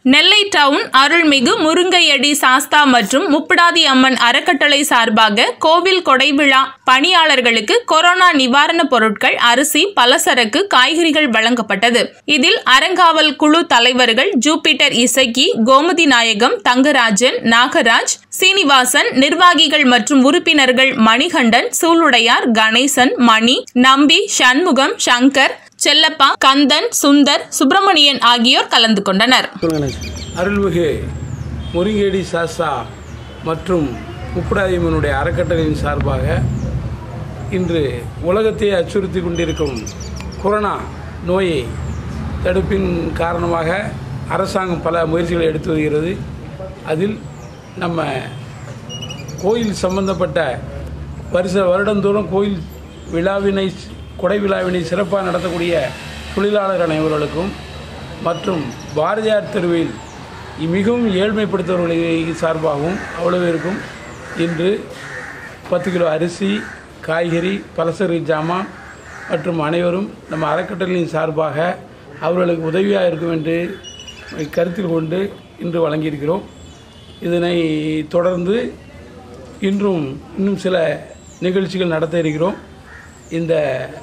நெல்லை down அருள்மிகு முருங்கையடி சாஸ்தா மற்றும் முப்பிடாதி அம்மன் அறக்கட்டளை சார்பாக கோவில் கொடைவிழா பணியாளர்களுக்கு கொரோனா நிவாரணப் பொருட்கள், அரிசி, பலசரக்கு, காய்கறிகள் வழங்கப்பட்டது. இதில் அறங்காவல் குழு தலைவர்கள் ஜூபிட்டர் இசக்கி, கோமதி நாயகம், தங்கராஜன், நாகராஜ், சீனிவாசன், நிர்வாகிகள் மற்றும் உறுப்பினர்கள் மணிகண்டன், சூளுடையார், கணேசன், மணி, நம்பி, சண்முகம், சங்கர், செல்லப்பா, கந்தன், சுந்தர், சுப்பிரமணியன் ஆகியோர் கலந்து கொண்டனர். அருள்மிகு முருங்கையடி சாஸ்தா மற்றும் முப்பிடாதி அம்மனுடைய அறக்கட்டளையின் சார்பாக இன்று உலகத்தை அச்சுறுத்தி கொண்டிருக்கும் கொரோனா நோயை தடுப்பின் காரணமாக அரசாங்கம் பல முயற்சிகளை எடுத்து வருகிறது. அதில் நம்ம கோயில் சம்பந்தப்பட்ட வருடந்தோறும் கோயில் விழாவினை, கொடை விழாவினை சிறப்பாக நடத்தக்கூடிய தொழிலாளர் அனைவர்களுக்கும் மற்றும் பாரதியார் தெருவில் மிகவும் ஏழ்மைப்படுத்தவர்களுக்கு சார்பாகவும் அவ்வளவிற்கும் இன்று 10 கிலோ அரிசி, காய்கறி, பலசரி ஜாமான் மற்றும் அனைவரும் நம்ம அறக்கட்டளையின் சார்பாக அவர்களுக்கு உதவியாக இருக்கும் என்று கருத்தில் கொண்டு இன்று வழங்கியிருக்கிறோம். இதனை தொடர்ந்து இன்னும் சில நிகழ்ச்சிகள் நடத்த இருக்கிறோம். இந்த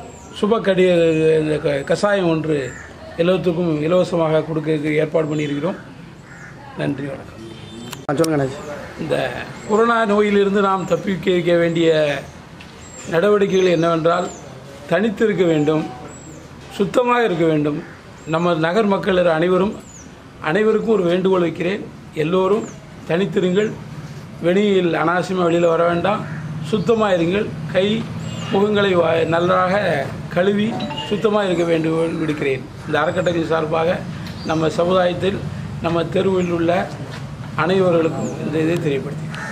கசாயம் ஒன்று எல்லாத்துக்கும் இலவசமாக கொடுக்க ஏற்பாடு பண்ணியிருக்கிறோம். நன்றி, வணக்கம். சொல்லுங்க. இந்த கொரோனா நோயிலிருந்து நாம் தப்பிக்க வேண்டிய நடவடிக்கைகள் என்னவென்றால், தனித்து இருக்க வேண்டும், சுத்தமாக இருக்க வேண்டும். நம்ம நகர் மக்கள் அனைவருக்கும் ஒரு வேண்டுகோள் வைக்கிறேன். எல்லோரும் தனித்திருங்கள், வெளியில் அனாவசியமாக வெளியில் வர வேண்டாம், சுத்தமாக இருங்கள், கை முகங்களை நன்றாக கழுவி சுத்தமாக இருக்க வேண்டும் விடுக்கிறேன். இந்த அறக்கட்டளை சார்பாக நம்ம சமுதாயத்தில் நம்ம தெருவில் உள்ள அனைவர்களுக்கும் இந்த இதை தெரியப்படுத்தி